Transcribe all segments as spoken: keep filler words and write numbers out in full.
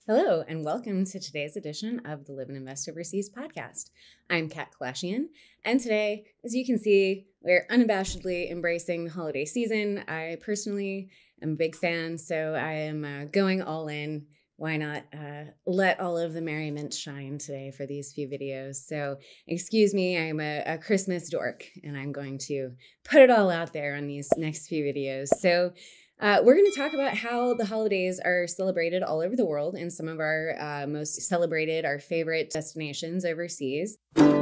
Hello, and welcome to today's edition of the Live and Invest Overseas podcast. I'm Kat Kalashian, and today, as you can see, we're unabashedly embracing the holiday season. I personally am a big fan, so I am uh, going all in. Why not uh, let all of the merriment shine today for these few videos? So excuse me, I'm a, a Christmas dork, and I'm going to put it all out there on these next few videos. So Uh, we're going to talk about how the holidays are celebrated all over the world in some of our uh, most celebrated, our favorite destinations overseas.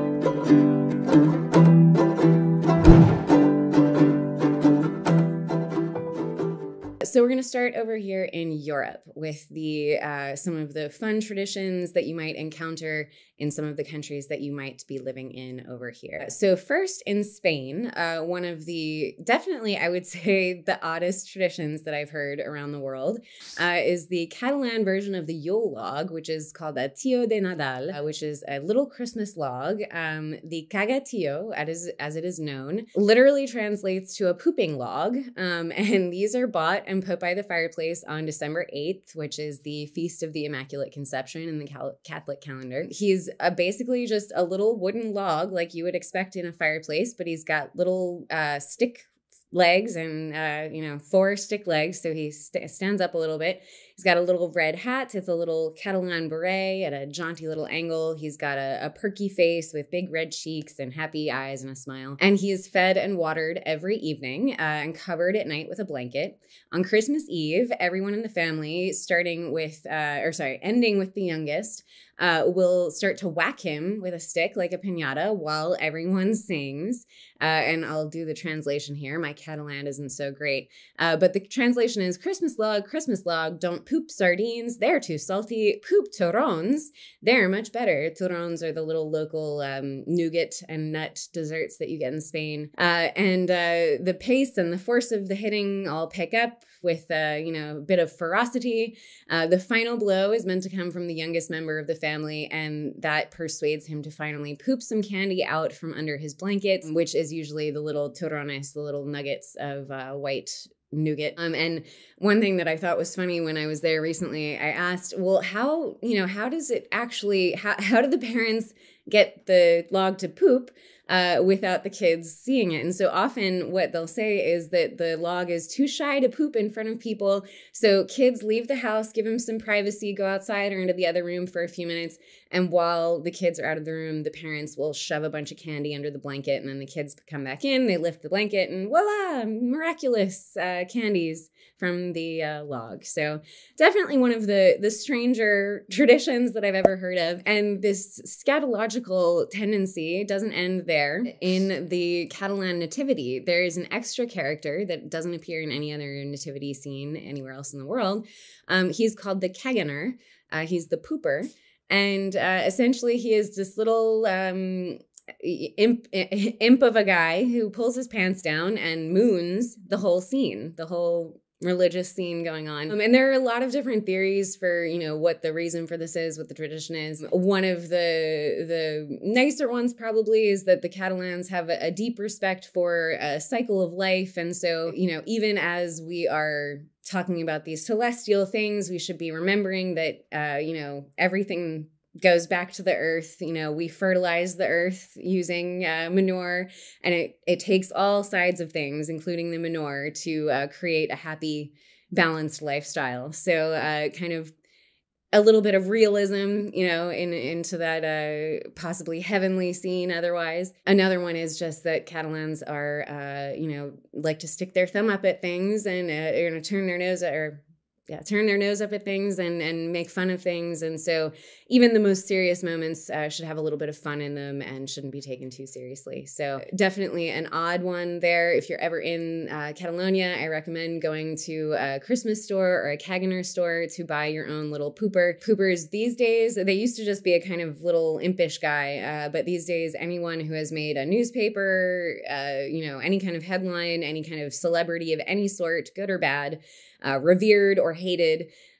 So we're going to start over here in Europe with the uh, some of the fun traditions that you might encounter in some of the countries that you might be living in over here. So first in Spain, uh, one of the definitely, I would say, the oddest traditions that I've heard around the world uh, is the Catalan version of the Yule log, which is called a Tio de Nadal, uh, which is a little Christmas log. Um, the Cagatio, as, as it is known, literally translates to a pooping log, um, and these are bought and put by the fireplace on December eighth, which is the Feast of the Immaculate Conception in the Cal- Catholic calendar. He's uh, basically just a little wooden log like you would expect in a fireplace, but he's got little uh, stick legs and, uh, you know, four stick legs. So he st- stands up a little bit. He's got a little red hat. It's a little Catalan beret at a jaunty little angle. He's got a, a perky face with big red cheeks and happy eyes and a smile. And he is fed and watered every evening uh, and covered at night with a blanket. On Christmas Eve, everyone in the family, starting with, uh, or sorry, ending with the youngest, uh, will start to whack him with a stick like a piñata while everyone sings. Uh, and I'll do the translation here. My Catalan isn't so great. Uh, but the translation is, Christmas log, Christmas log, don't poop sardines. They're too salty. Poop turrons. They're much better. Turrons are the little local um, nougat and nut desserts that you get in Spain. Uh, and uh, the pace and the force of the hitting all pick up with, uh, you know, a bit of ferocity. Uh, the final blow is meant to come from the youngest member of the family, and that persuades him to finally poop some candy out from under his blanket, which is usually the little turrones, the little nuggets of uh, white nougat. Um, and one thing that I thought was funny when I was there recently, I asked, well, how, you know, how does it actually, how, how do the parents get the log to poop uh, without the kids seeing it? And so often what they'll say is that the log is too shy to poop in front of people. So kids leave the house, give him some privacy, go outside or into the other room for a few minutes. And while the kids are out of the room, the parents will shove a bunch of candy under the blanket, and then the kids come back in, they lift the blanket, and voila, miraculous uh, candies from the uh, log. So definitely one of the, the stranger traditions that I've ever heard of. And this scatological tendency doesn't end there. In the Catalan nativity, there is an extra character that doesn't appear in any other nativity scene anywhere else in the world. Um, he's called the caganer. Uh, he's the pooper. And uh, essentially he is this little um, imp, imp of a guy who pulls his pants down and moons the whole scene, the whole religious scene going on. Um, and there are a lot of different theories for, you know, what the reason for this is, what the tradition is. One of the the nicer ones probably is that the Catalans have a, a deep respect for a cycle of life. And so, you know, even as we are talking about these celestial things, we should be remembering that, uh, you know, everything goes back to the earth. You know, we fertilize the earth using uh, manure, and it, it takes all sides of things, including the manure, to uh, create a happy, balanced lifestyle. So uh, kind of a little bit of realism, you know, in, into that uh, possibly heavenly scene otherwise. Another one is just that Catalans are, uh, you know, like to stick their thumb up at things and, uh, you know, turn their nose at, or yeah, turn their nose up at things and, and make fun of things. And so even the most serious moments uh, should have a little bit of fun in them and shouldn't be taken too seriously. So definitely an odd one there. If you're ever in uh, Catalonia, I recommend going to a Christmas store or a Caganer store to buy your own little pooper. Poopers these days, they used to just be a kind of little impish guy, uh, but these days anyone who has made a newspaper, uh, you know, any kind of headline, any kind of celebrity of any sort, good or bad, Uh, revered or hated,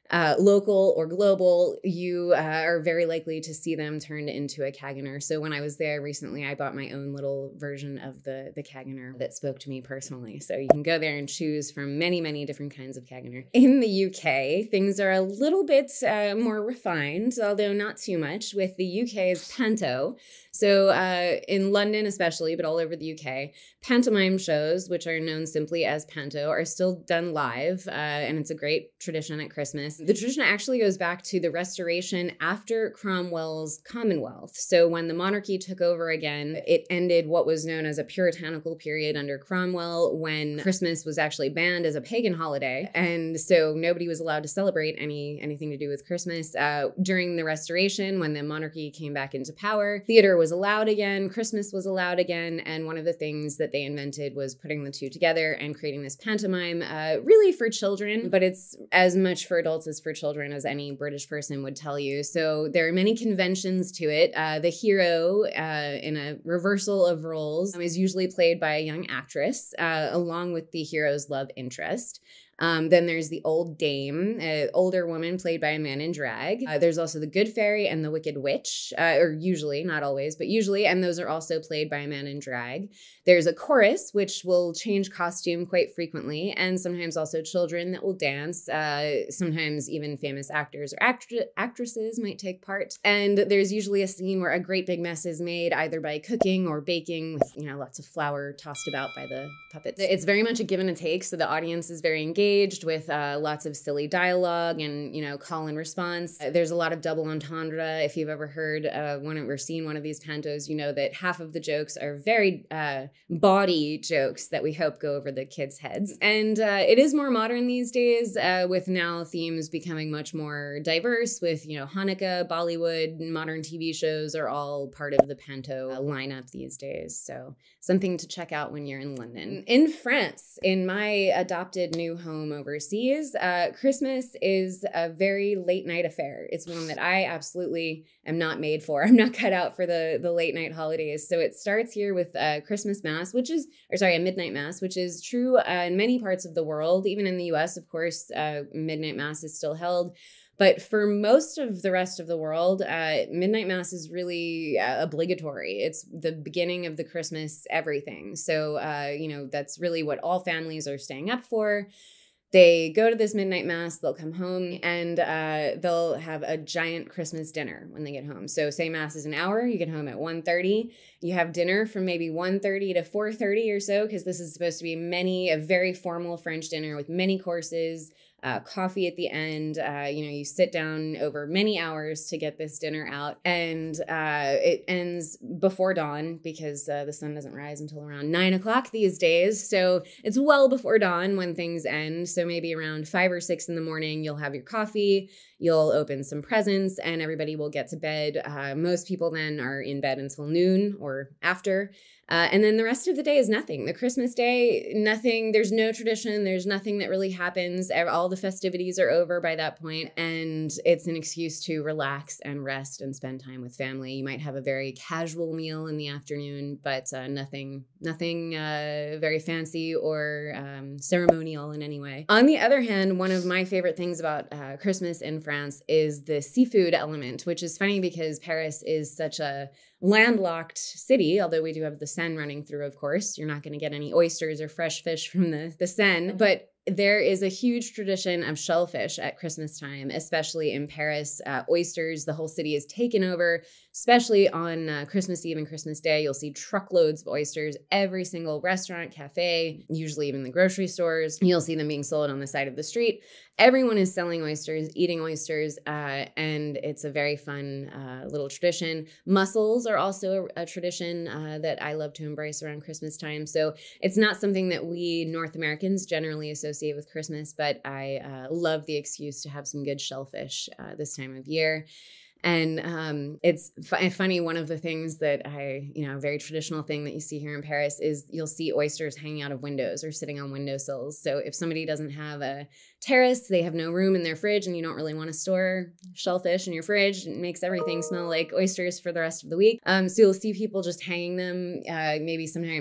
uh, local or global, you uh, are very likely to see them turned into a Caganer. So when I was there recently, I bought my own little version of the, the Caganer that spoke to me personally. So you can go there and choose from many, many different kinds of Caganer. In the U K, things are a little bit uh, more refined, although not too much, with the U K's panto. So uh, in London especially, but all over the U K, pantomime shows, which are known simply as panto, are still done live, uh, and it's a great tradition at Christmas. The tradition actually goes back to the restoration after Cromwell's Commonwealth. So when the monarchy took over again, it ended what was known as a puritanical period under Cromwell, when Christmas was actually banned as a pagan holiday, and so nobody was allowed to celebrate any anything to do with Christmas. Uh, during the restoration, when the monarchy came back into power, theater was allowed again, Christmas was allowed again, and one of the things that they invented was putting the two together and creating this pantomime, uh, really for children, but it's as much for adults as for children, as any British person would tell you. So there are many conventions to it. Uh, the hero, uh, in a reversal of roles, is usually played by a young actress, uh, along with the hero's love interest. Um, then there's the old dame, an older woman played by a man in drag. Uh, there's also the good fairy and the wicked witch, uh, or usually, not always, but usually, and those are also played by a man in drag. There's a chorus, which will change costume quite frequently, and sometimes also children that will dance. Uh, sometimes even famous actors or act actresses might take part. And there's usually a scene where a great big mess is made, either by cooking or baking, with, you know, lots of flour tossed about by the puppets. It's very much a give and a take, so the audience is very engaged. Engaged with uh, lots of silly dialogue and, you know, call and response. Uh, there's a lot of double entendre. If you've ever heard uh, one or seen one of these pantos, you know that half of the jokes are very uh, bawdy jokes that we hope go over the kids' heads. And uh, it is more modern these days, uh, with now themes becoming much more diverse, with, you know, Hanukkah, Bollywood, modern T V shows are all part of the panto uh, lineup these days. So something to check out when you're in London. In France, in my adopted new home overseas, uh, Christmas is a very late night affair. It's one that I absolutely am not made for. I'm not cut out for the, the late night holidays. So it starts here with uh, Christmas Mass, which is, or sorry, a midnight Mass, which is true uh, in many parts of the world. Even in the U S, of course, uh, midnight Mass is still held. But for most of the rest of the world, uh, midnight Mass is really uh, obligatory. It's the beginning of the Christmas everything. So, uh, you know, that's really what all families are staying up for. They go to this midnight Mass, they'll come home, and uh, they'll have a giant Christmas dinner when they get home. So say Mass is an hour, you get home at one thirty. You have dinner from maybe one thirty to four thirty or so, because this is supposed to be many, a very formal French dinner with many courses, uh, coffee at the end. Uh, you know, you sit down over many hours to get this dinner out, and uh, it ends before dawn because uh, the sun doesn't rise until around nine o'clock these days. So it's well before dawn when things end. So maybe around five or six in the morning, you'll have your coffee, you'll open some presents, and everybody will get to bed. Uh, most people then are in bed until noon or after. Uh, and then the rest of the day is nothing. The Christmas day, nothing, there's no tradition. There's nothing that really happens. All the festivities are over by that point, and it's an excuse to relax and rest and spend time with family. You might have a very casual meal in the afternoon, but uh, nothing, nothing uh, very fancy or um, ceremonial in any way. On the other hand, one of my favorite things about uh, Christmas in France is the seafood element, which is funny because Paris is such a landlocked city, although we do have the Seine running through, of course. You're not going to get any oysters or fresh fish from the, the Seine, but there is a huge tradition of shellfish at Christmas time, especially in Paris. Uh, oysters, the whole city is taken over, especially on uh, Christmas Eve and Christmas Day. You'll see truckloads of oysters, every single restaurant, cafe, usually even the grocery stores. You'll see them being sold on the side of the street. Everyone is selling oysters, eating oysters, uh, and it's a very fun uh, little tradition. Mussels are also a, a tradition uh, that I love to embrace around Christmas time. So it's not something that we North Americans generally associate with Christmas, but I uh, love the excuse to have some good shellfish uh, this time of year. And um, it's f funny, one of the things that I, you know, a very traditional thing that you see here in Paris is you'll see oysters hanging out of windows or sitting on windowsills. So if somebody doesn't have a terrace, they have no room in their fridge, and you don't really want to store shellfish in your fridge, it makes everything smell like oysters for the rest of the week. Um, so you'll see people just hanging them, uh, maybe sometimes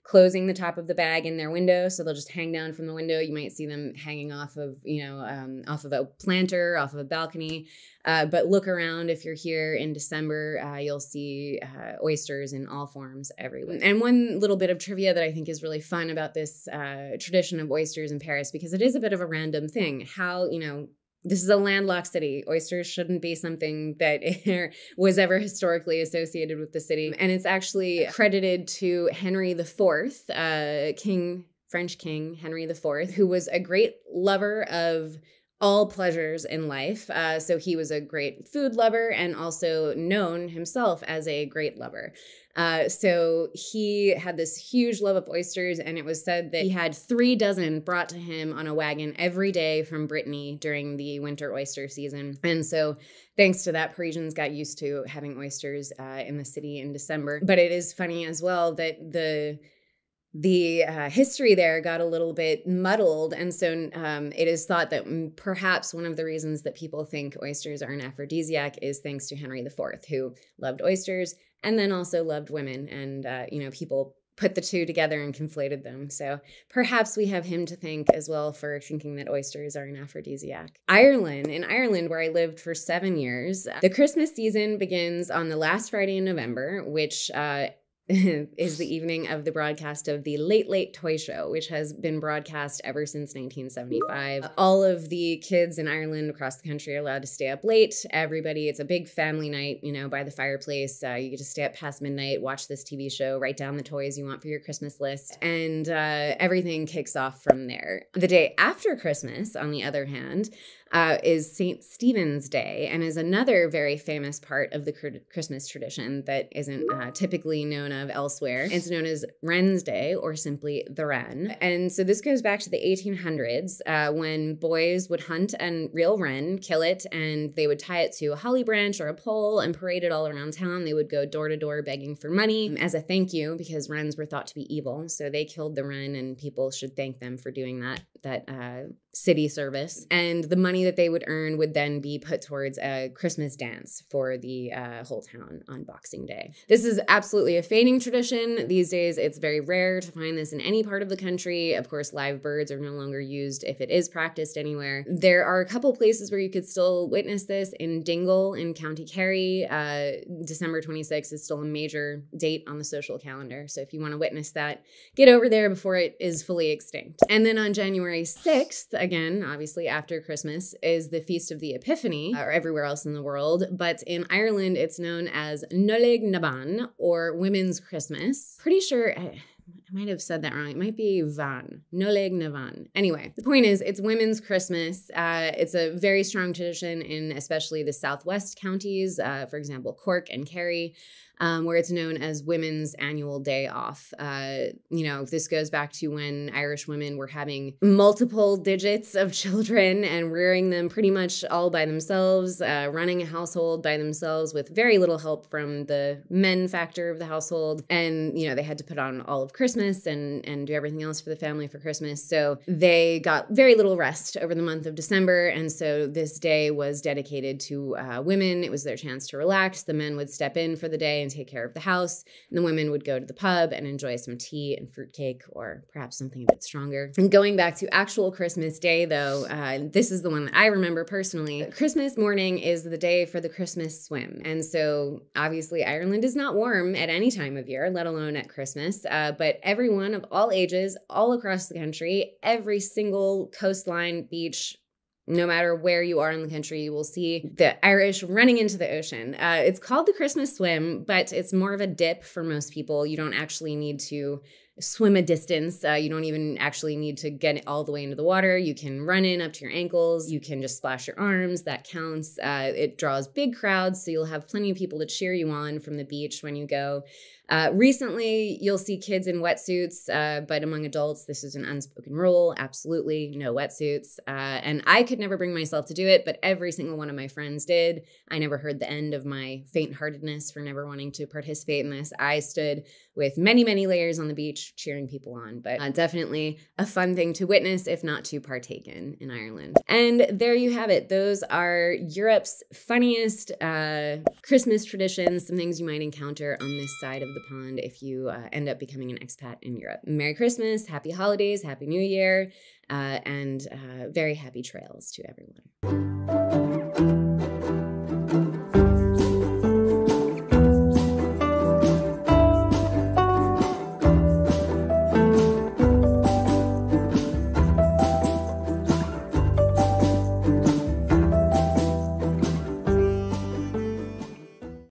closing the top of the bag in their window. So they'll just hang down from the window. You might see them hanging off of, you know, um, off of a planter, off of a balcony. Uh, but look around if you're here in December, uh, you'll see uh, oysters in all forms everywhere. And one little bit of trivia that I think is really fun about this uh, tradition of oysters in Paris, because it is a bit of a random thing. How, you know, this is a landlocked city. Oysters shouldn't be something that was ever historically associated with the city. And it's actually credited to Henry the Fourth, uh, King, French King Henry the Fourth, who was a great lover of all pleasures in life. Uh, so he was a great food lover and also known himself as a great lover. Uh, so he had this huge love of oysters, and it was said that he had three dozen brought to him on a wagon every day from Brittany during the winter oyster season. And so thanks to that, Parisians got used to having oysters uh, in the city in December. But it is funny as well that the The uh, history there got a little bit muddled, and so um, it is thought that perhaps one of the reasons that people think oysters are an aphrodisiac is thanks to Henry the Fourth, who loved oysters and then also loved women, and uh, you know, people put the two together and conflated them. So perhaps we have him to thank as well for thinking that oysters are an aphrodisiac. Ireland, in Ireland, where I lived for seven years, the Christmas season begins on the last Friday in November, which uh, is the evening of the broadcast of the Late Late Toy Show, which has been broadcast ever since nineteen seventy-five. All of the kids in Ireland across the country are allowed to stay up late. Everybody, it's a big family night, you know, by the fireplace. Uh, you get to stay up past midnight, watch this T V show, write down the toys you want for your Christmas list, and uh, everything kicks off from there. The day after Christmas, on the other hand, Uh, is Saint Stephen's Day, and is another very famous part of the Christmas tradition that isn't uh, typically known of elsewhere. It's known as Wren's Day, or simply the Wren. And so this goes back to the eighteen hundreds, uh, when boys would hunt a real wren, kill it, and they would tie it to a holly branch or a pole and parade it all around town. They would go door to door begging for money as a thank you, because wrens were thought to be evil. So they killed the wren, and people should thank them for doing that, that uh, city service. And the money that they would earn would then be put towards a Christmas dance for the uh, whole town on Boxing Day. This is absolutely a fading tradition. These days, it's very rare to find this in any part of the country. Of course, live birds are no longer used if it is practiced anywhere. There are a couple places where you could still witness this. In Dingle in County Kerry, uh, December twenty-sixth is still a major date on the social calendar. So if you want to witness that, get over there before it is fully extinct. And then on January sixth, again, obviously after Christmas, is the Feast of the Epiphany, or everywhere else in the world. But in Ireland, it's known as Nollaig na Ban, or Women's Christmas. Pretty sure, I, I might have said that wrong. It might be Van, Nollaig na Ban. Anyway, the point is, it's Women's Christmas. Uh, it's a very strong tradition in especially the southwest counties, uh, for example, Cork and Kerry. Um, where it's known as Women's Annual Day Off. Uh, you know, this goes back to when Irish women were having multiple digits of children and rearing them pretty much all by themselves, uh, running a household by themselves with very little help from the men factor of the household. And, you know, they had to put on all of Christmas and, and do everything else for the family for Christmas. So they got very little rest over the month of December. And so this day was dedicated to uh, women. It was their chance to relax. The men would step in for the day and take care of the house, and the women would go to the pub and enjoy some tea and fruitcake, or perhaps something a bit stronger. And going back to actual Christmas Day, though, uh, this is the one that I remember personally. Christmas morning is the day for the Christmas swim. And so obviously Ireland is not warm at any time of year, let alone at Christmas, uh, but everyone of all ages, all across the country, every single coastline, beach, no matter where you are in the country, you will see the Irish running into the ocean. Uh, it's called the Christmas swim, but it's more of a dip for most people. You don't actually need to swim a distance. Uh, you don't even actually need to get all the way into the water. You can run in up to your ankles. You can just splash your arms. That counts. Uh, it draws big crowds, so you'll have plenty of people to cheer you on from the beach when you go. Uh, recently, you'll see kids in wetsuits, uh, but among adults, this is an unspoken rule. Absolutely no wetsuits. Uh, and I could never bring myself to do it, but every single one of my friends did. I never heard the end of my faint-heartedness for never wanting to participate in this. I stood with many, many layers on the beach, cheering people on, but uh, definitely a fun thing to witness, if not to partake in, in Ireland. And there you have it. Those are Europe's funniest uh, Christmas traditions, some things you might encounter on this side of the pond if you uh, end up becoming an expat in Europe. Merry Christmas, happy holidays, happy New Year, uh, and uh, very happy trails to everyone.